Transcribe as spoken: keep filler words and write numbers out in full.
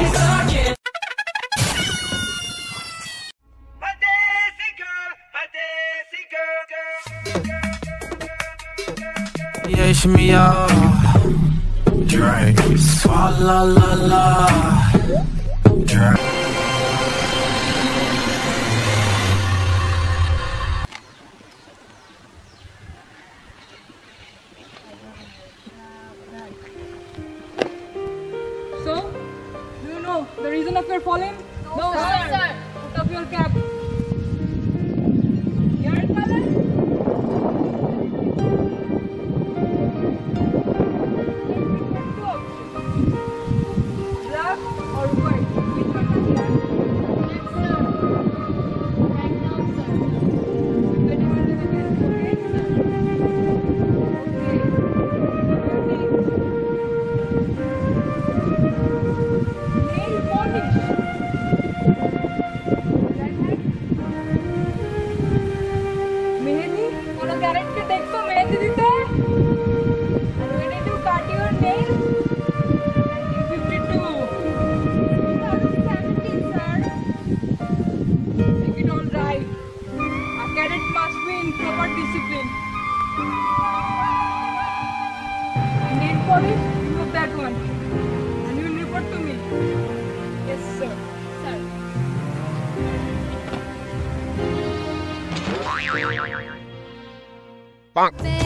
Yeah, shimmy y'all. Drink. Swalla la la. Drink. So, do you know the reason of your falling? No, no sir. sir. Put up your cap. Your color? Black or white? Which one are you? Yes, sir. Right now, sir. When you will do the test, okay? Okay. Nail polish. Mehndi कोनो carat के देखो मेहंदी दिते and ready to cut your nails nineteen fifty-two twenty seventeen, sir. make it all right. A cadet must be in proper discipline. And nail polish, remove that one and you will report to me. Yes sir. Sir. Bonk.